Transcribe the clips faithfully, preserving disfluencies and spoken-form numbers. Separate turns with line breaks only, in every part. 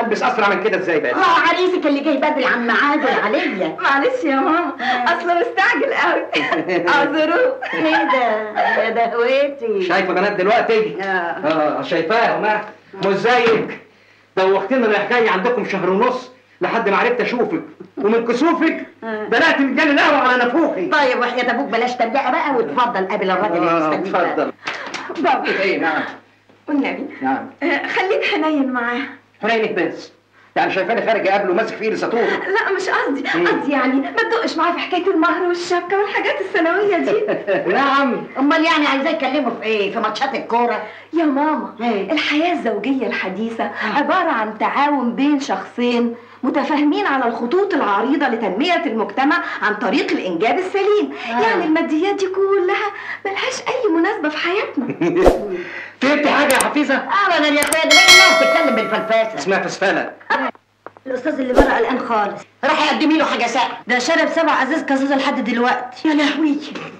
هلبس اسرع من كده ازاي بقى؟
اه عريسك اللي جاي بدري عن ميعاده يا عليا.
معلش يا ماما اصله مستعجل قوي. اعذروه.
ايه ده يا دهوتي؟
شايفه بنات دلوقتي؟ اه اه شايفاهم ها؟ مش زيك دوختنا رايح جاي عندكم شهر ونص لحد ما عرفت اشوفك، ومن كسوفك بدات مجال القهوه على نافوخي.
طيب وحياة ابوك بلاش ترجع بقى وتفضل قابل الراجل اللي مستنيك.
اتفضل.
بابا.
ايه نعم.
والنبي.
نعم.
آه خليك حنين معاه.
حنينك بس. يعني شايفاني خارج قبله ماسك في ايدي ساطور؟
لا مش قصدي، قصدي يعني ما تدقش معاه في حكايه المهر والشبكه والحاجات الثانويه دي.
نعم. امال يعني عايزاه يكلمه في ايه؟ في ماتشات الكوره؟
يا ماما الحياه الزوجيه الحديثه عباره عن تعاون بين شخصين متفاهمين على الخطوط العريضه لتنميه المجتمع عن طريق الانجاب السليم. آه. يعني الماديات دي كلها ملهاش اي مناسبه في حياتنا.
فهمتي حاجه يا حفيظه؟
ابدا يا اخويا، ده باين بتتكلم بالفلفاسه.
اسمها فسفله.
الاستاذ اللي بره قلقان خالص، راح يقدمي له حاجه ساقعه. ده شرب سبع ازاز كازوزه لحد دلوقتي. يا لهوي.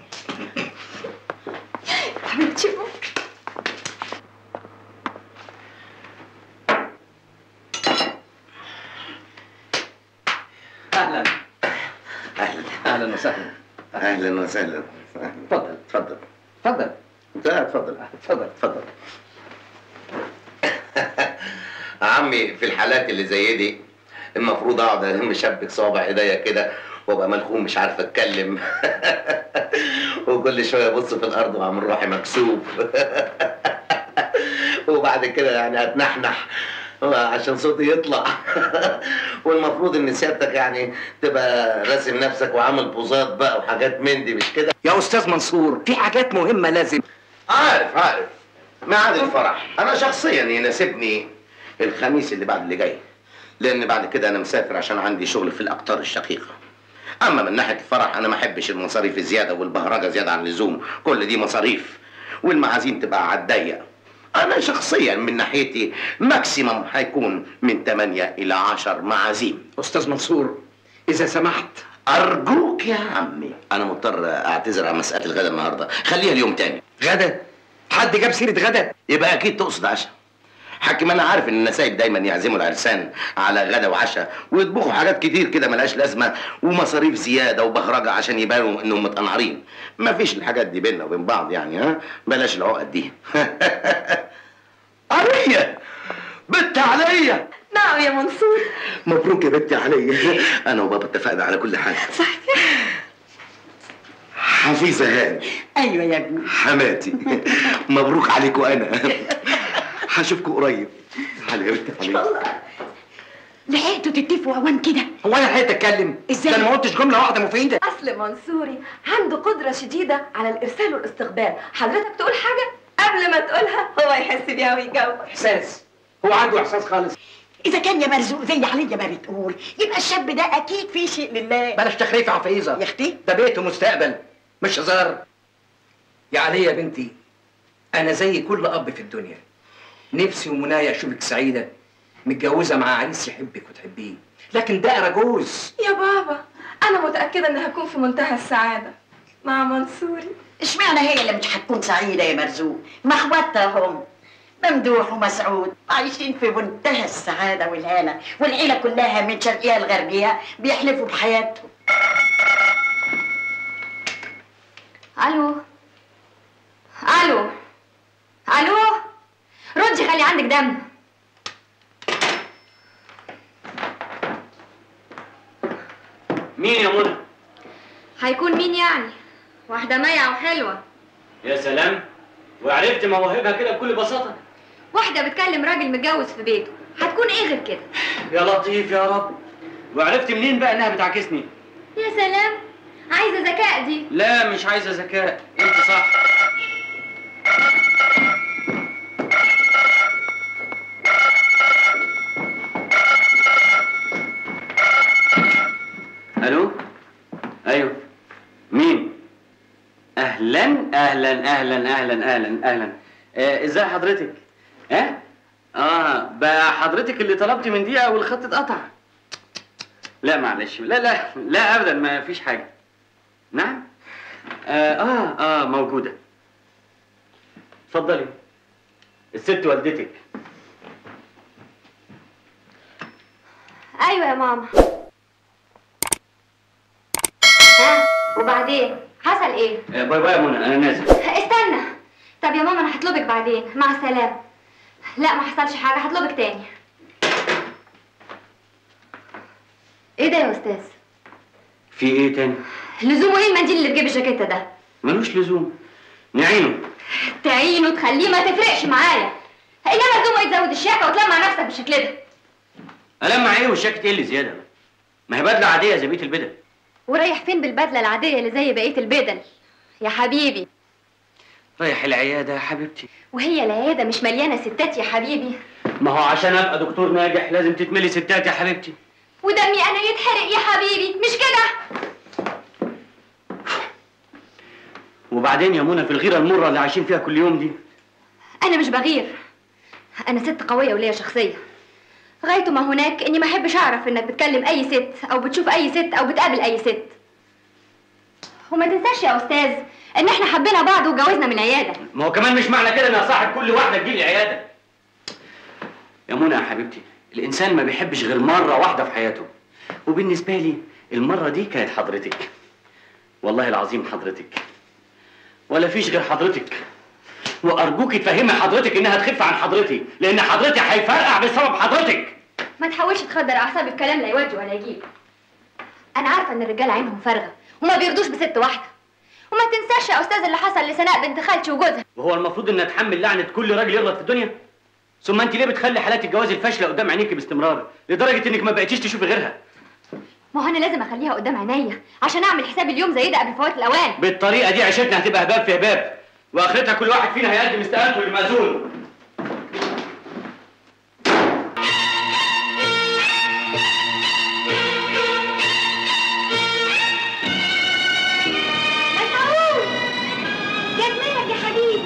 حبيبتي
اهلا
اهلا
اهلا وسهلا.
اهلا وسهلا.
اتفضل
اتفضل
اتفضل.
لا اتفضل
اتفضل
اتفضل. عمي في الحالات اللي زي دي المفروض اقعد الم شبك صوابع ايديا كده وابقى ملخوم مش عارف اتكلم. وكل شويه ابص في الارض واعمل روحي مكسوف. وبعد كده يعني اتنحنح عشان صوتي يطلع. والمفروض ان سيادتك يعني تبقى راسم نفسك وعامل بوزات بقى وحاجات من دي، مش كده؟
يا استاذ منصور في حاجات مهمه لازم.
عارف عارف ميعاد الفرح انا شخصيا يناسبني الخميس اللي بعد اللي جاي، لان بعد كده انا مسافر عشان عندي شغل في الاقطار الشقيقه. اما من ناحيه الفرح انا ما احبش المصاريف الزياده والبهرجه زياده عن اللزوم، كل دي مصاريف والمعازيم تبقى على الضيق. انا شخصيا من ناحيتي ماكسيمم هيكون من ثمانية الى عشر معازيم.
استاذ منصور اذا سمحت
ارجوك يا عمي، انا مضطر اعتذر عن مساله الغدا النهارده، خليها اليوم تاني.
غدا؟ حد جاب سيره غدا؟
يبقى اكيد تقصد عشاء. حكم انا عارف ان النسايب دايما يعزموا العرسان على غدا وعشاء ويطبخوا حاجات كتير كده ملهاش لازمه ومصاريف زياده وبهرجه عشان يبانوا انهم متقنعرين. مفيش الحاجات دي بيننا وبين بعض يعني، ها؟ بلاش العقد دي. عليا بنت عليا.
نعم يا منصور.
مبروك يا بنتي عليا. انا وبابا اتفقنا على كل حاجه.
صحيح.
حفيظه هاني.
ايوه يا ابني.
حماتي. مبروك عليكم انا. هشوفكم قريب. على يا بنتي عليا.
لحقتوا تتفقوا اوان كده؟
هو انا لحقت اتكلم؟
ازاي؟
ده انا ما قلتش جمله واحده مفيده.
اصل منصوري عنده قدره شديده على الارسال والاستقبال، حضرتك تقول حاجه قبل ما تقولها هو يحس بيها ويجاوب.
احساس، هو عنده احساس خالص.
اذا كان يا مرزوق زي عليا ما بتقول يبقى الشاب ده اكيد فيه شيء لله.
بلاش تخريف يا حفيظه
يا اختي،
ده بيت ومستقبل مش هزار. يا عليا يا بنتي، انا زي كل اب في الدنيا نفسي ومنايا اشوفك سعيده متجوزه مع عريس يحبك وتحبيه، لكن ده رجوز.
يا بابا انا متاكده ان هكون في منتهى السعاده مع منصوري.
اشمعنى هي اللي مش هتكون سعيده يا مرزوق؟ ما اخواتهم ممدوح ومسعود عايشين في منتهى السعاده والهنا، والعيله كلها من شرقيها لغربيها بيحلفوا بحياتهم.
الو الو الو، ردي خلي عندك دم.
مين يا منى؟
هيكون مين يعني؟ واحده مايعه وحلوه.
يا سلام، وعرفت مواهبها كده بكل بساطه.
واحده بتكلم راجل متجوز في بيته، هتكون ايه غير كده؟
يا لطيف يا رب. وعرفت منين بقى انها بتعاكسني؟
يا سلام، عايزه ذكاء دي.
لا مش عايزه ذكاء، انت صح. الو. ايوه مين؟ اهلا اهلا اهلا اهلا اهلا اهلا. آه، ازاي حضرتك؟ ها؟ اه, آه بقى حضرتك اللي طلبتي من دقيقه والخط اتقطع. لا معلش، لا لا لا ابدا ما فيش حاجه. نعم؟ آه اه اه موجوده. اتفضلي. الست والدتك.
ايوه يا ماما. ها وبعدين حصل ايه؟
باي باي يا منى، انا نازل.
استنى. طب يا ماما انا هطلبك بعدين، مع السلامه. لا ما حصلش حاجه، هطلبك تاني. ايه ده يا استاذ؟
في ايه تاني؟
لزومه ايه المنديل اللي في جيب الجاكيته ده؟
ملوش لزوم، نعينه.
تعينه تخليه ما تفرقش معايا، انما لزومه يتزود الشياكه وتلمع نفسك بالشكل ده.
ألمع ايه والشاكت ايه اللي زياده؟ ما هي بدله عاديه زي بقيه البدل.
ورايح فين بالبدله العاديه اللي زي بقيه البدل يا حبيبي؟
رايح العياده يا حبيبتي.
وهي العياده مش مليانه ستات يا حبيبي؟
ما هو عشان ابقى دكتور ناجح لازم تتملي ستات يا حبيبتي.
ودمي انا يتحرق يا حبيبي، مش كده؟
وبعدين يا منى في الغيره المره اللي عايشين فيها كل يوم دي.
انا مش بغير، انا ست قويه وليا شخصيه. غايته ما هناك اني ما احبش اعرف انك بتكلم اي ست او بتشوف اي ست او بتقابل اي ست. وما تنساش يا استاذ ان احنا حبينا بعض واتجوزنا من العياده.
ما هو كمان مش معنى كده ان صاحب كل واحده تجي لي عياده. يا منى يا حبيبتي، الانسان ما بيحبش غير مره واحده في حياته، وبالنسبه لي المره دي كانت حضرتك. والله العظيم حضرتك، ولا فيش غير حضرتك. وارجوك تفهمي حضرتك انها تخف عن حضرتي، لان حضرتي هيفرقع بسبب حضرتك.
ما تحاولش تخدر اعصاب الكلام، لا يودي ولا يجيب. انا عارفه ان الرجال عينهم فارغه وما بيرضوش بست واحده. وما تنساش يا استاذ اللي حصل لسناء بنت خالتي وجوزها.
وهو المفروض ان اتحمل لعنه كل راجل يغلط في الدنيا؟ ثم انت ليه بتخلي حالات الجواز الفاشله قدام عينيكي باستمرار لدرجه انك ما بقيتيش تشوفي غيرها؟
ما هو انا لازم اخليها قدام عينيا عشان اعمل حساب اليوم زي ده قبل فوات الاوان.
بالطريقه دي عيشتنا هتبقى هباب في هباب، واخرتها كل واحد فينا هيقدم استقالته للمأذون.
مسعود جزمتك يا حبيبي.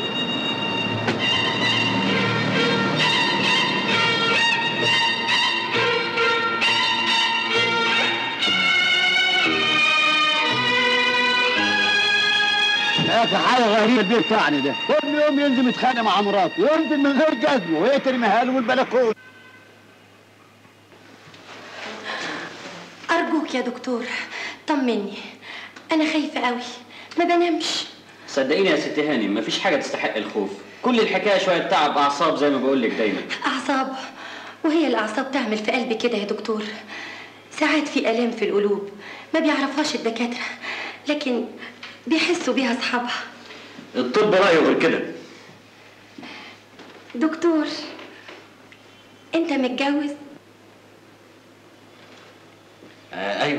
يا اخي حاجه غريبه البيت بتاعنا ده، كل يوم ينزل يتخانق مع مراته، وينزل من غير جزمه وهي ترميها له من البلكونه.
أرجوك يا دكتور طمني، أنا خايفة قوي ما بنامش.
صدقيني يا ست هاني مفيش حاجه تستحق الخوف، كل الحكايه شويه تعب اعصاب زي ما بقول لك دايما.
أعصاب؟ وهي الأعصاب تعمل في قلبي كده يا دكتور؟ ساعات في آلام في القلوب ما بيعرفهاش الدكاترة، لكن بيحسوا بيها أصحابها.
الطب رأيه غير كده.
دكتور أنت متجوز؟
آه أيوه.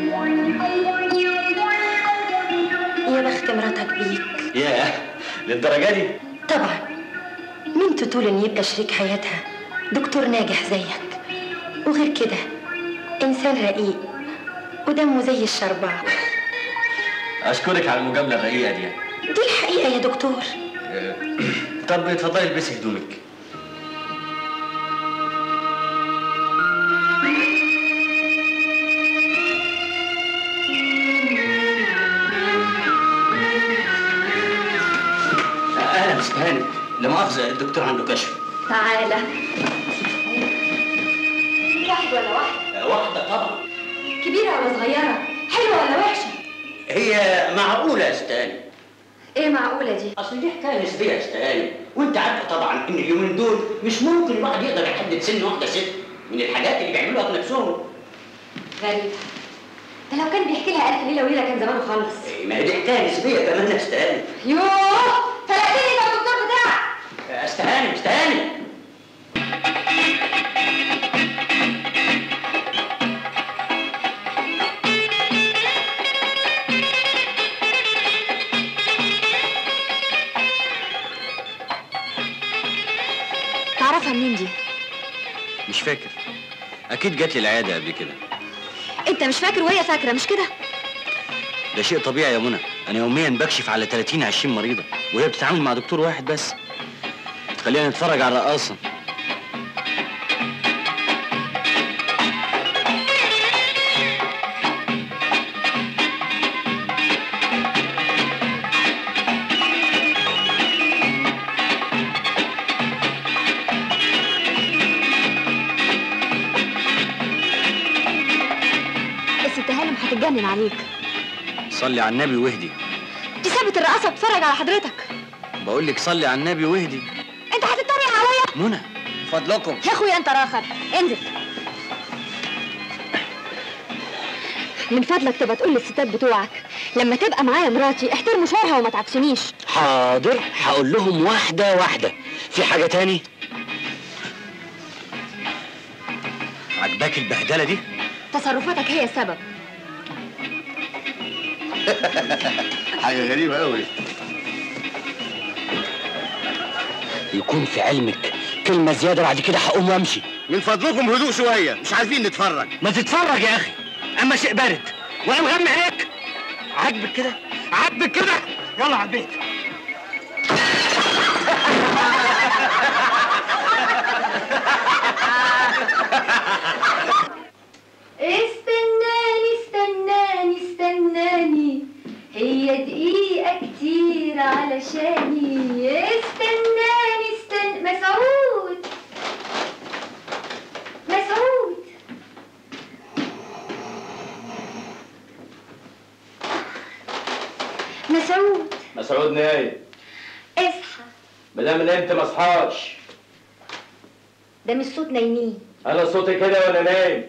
يا بخت مراتك بيك.
ياه للدرجة دي؟
طبعا، مين تطول إن يبقى شريك حياتها دكتور ناجح زيك، وغير كده إنسان رقيق ودمه زي الشربعة.
أشكرك على المجاملة الرقيقة دي.
دي الحقيقة يا دكتور.
أه طب اتفضلي البسي هدومك. أهلا أستاذ هاني، لا مؤاخذة الدكتور عنده كشف.
تعالى. واحد ولا واحدة؟
واحدة طبعا.
كبيرة ولا صغيرة؟ حلوة ولا وحشة؟
هي معقولة يا أستاذ هاني.
ايه معقولة دي؟
اصل دي حكايه نسبيه يا أستاذ هاني، وانت عارفه طبعا ان اليومين دول مش ممكن الواحد يقدر يحدد سن واحده ست من الحاجات اللي بيعملوها بنفسهم.
غريب، ده لو كان بيحكي لها ألف ليلة وليلة كان زمانه خلص.
ما هي دي حكايه نسبيه كمان يا أستاذ هاني.
يوه فلقتني يا الدكتور بتاعك.
يا أستاذ هاني أستاذ هاني.
تعرفها منين دي؟
مش فاكر، اكيد جات لي العياده قبل كده.
انت مش فاكر وهي فاكره مش كده؟
ده شيء طبيعي يا منى، انا يوميا بكشف على ثلاثين عشرين مريضه وهي بتتعامل مع دكتور واحد بس. خلينا نتفرج على الرقاصه.
هتتجنن عليك.
صلي على النبي واهدي.
دي سابت الرقاصه بتتفرج على حضرتك.
بقول لك صلي على النبي واهدي.
انت هتتريق عليا؟
منى فضلكم
يا اخويا انت راخر، انزل من فضلك. تبقى تقول للستات بتوعك لما تبقى معايا مراتي احترموا شعرها وما تعكسنيش.
حاضر، هقول لهم واحده واحده. في حاجه تاني؟
عجباك البهدله دي؟
تصرفاتك هي السبب.
حاجه غريبه قوي.
يكون في علمك كلمه زياده بعد كده هقوم وامشي.
من فضلكم هدوء شويه، مش عارفين نتفرج.
ما تتفرج يا اخي، اما شيء بارد وانا مغمى عينيك. عاجبك كده؟ عاجبك كده؟ يلا على البيت.
استناني استناني استناني، هي دقيقة كتير علشاني. استناني استن مسعود مسعود مسعود
مسعود نايم.
اصحى.
مدام نمت ما اصحاش.
ده مش صوت نايمين.
انا صوتي كده وانا نايم.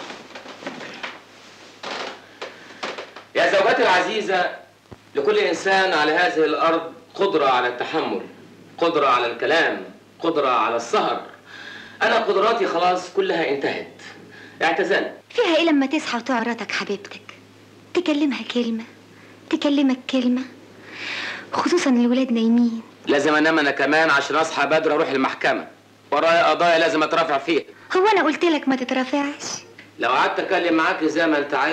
يا زوجتي العزيزة، لكل إنسان على هذه الأرض قدرة على التحمل، قدرة على الكلام، قدرة على السهر. أنا قدراتي خلاص كلها انتهت، اعتزلت.
فيها ايه لما تصحى وتعرضك حبيبتك تكلمها كلمة، تكلمك كلمة، خصوصا الولاد نايمين.
لازم أنام أنا كمان عشان أصحى بدري أروح المحكمة، ورايا قضايا لازم أترافع فيها.
هو انا قلت لك ما تترافعش؟
لو قعدت أتكلم معاك زي ما أنت عايز